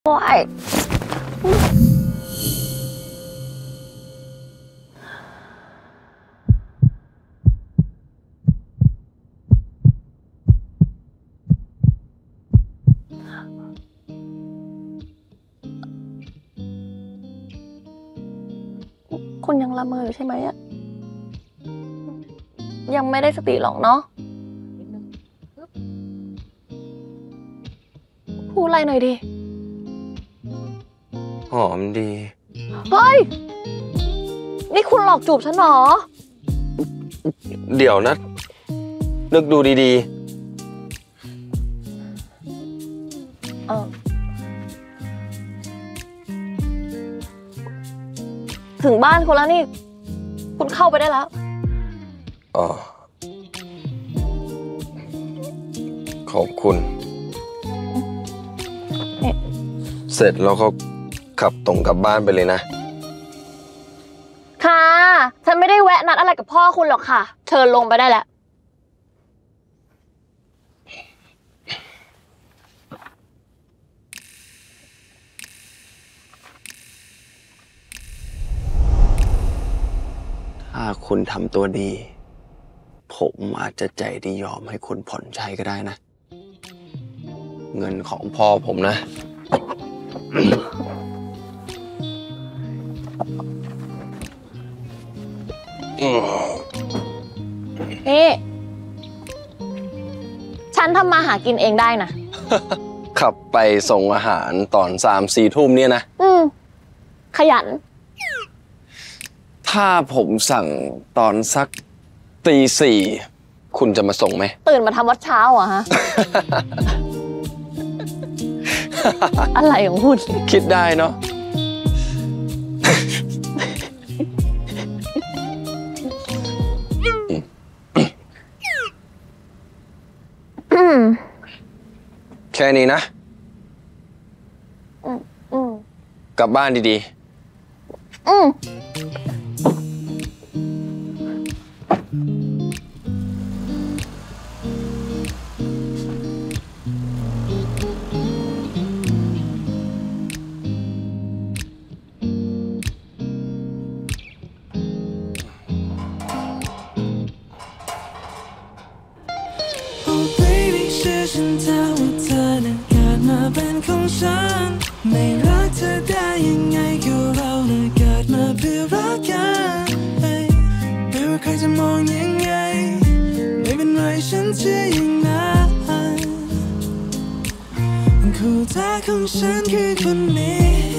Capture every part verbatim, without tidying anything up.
โอ้ยคุณยังละเมออยู่ใช่ไหมอะยังไม่ได้สติหรอกเนาะพูดอะไรหน่อยดิหอมดีเฮ้ยนี่คุณหลอกจูบฉันเหรอเดี๋ยวนะนึกดูดีๆเออถึงบ้านคุณแล้วนี่คุณเข้าไปได้แล้วอ๋อขอบคุณเสร็จแล้วก็ขับตรงกลับบ้านไปเลยนะค่ะฉันไม่ได้แวะนัดอะไรกับพ่อคุณหรอกค่ะเชิญลงไปได้แล้วถ้าคุณทำตัวดีผมอาจจะใจดียอมให้คุณผ่อนใช้ก็ได้นะเงินของพ่อผมนะนี่ฉันทำมาหากินเองได้นะขับไปส่งอาหารตอนสามสี่ทุ่มเนี่ยนะอืมขยันถ้าผมสั่งตอนสักตีสี่คุณจะมาส่งไหมตื่นมาทำวัดเช้าอ่ะฮะ อะไรของคุณคิดได้เนาะแค่นี้นะกลับบ้านดีๆอืมฉันเท่าว่าเธอนั้นเกิดมาเป็นของฉันไม่รักเธอได้ยังไงก็เรานั้นเกิดมาเพื่อรักกันไม่ว่าใครจะมองยังไงไม่เป็นไรฉันเชื่ออย่างนั้นคู่แท้ของฉันคือคนนี้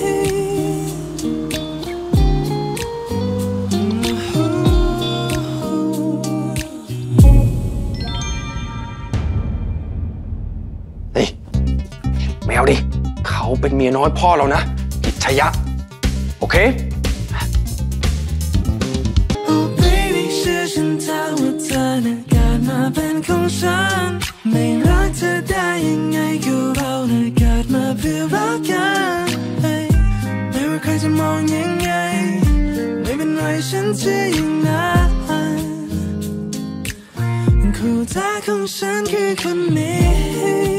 ไม่เอาดิเขาเป็นเมียน้อยพ่อเรานะอิจฉยะโอเคโอ้ baby เชื่อฉันเถอะว่าเธอนั้นเกิดมาเป็นของฉันไม่รักเธอได้ยังไงก็เรานั้นเกิดมาเพื่อรักกันไม่ว่าใครจะมองยังไงไม่เป็นไรฉันเชื่ออย่างนั้นคู่แท้ของฉันคือคนนี้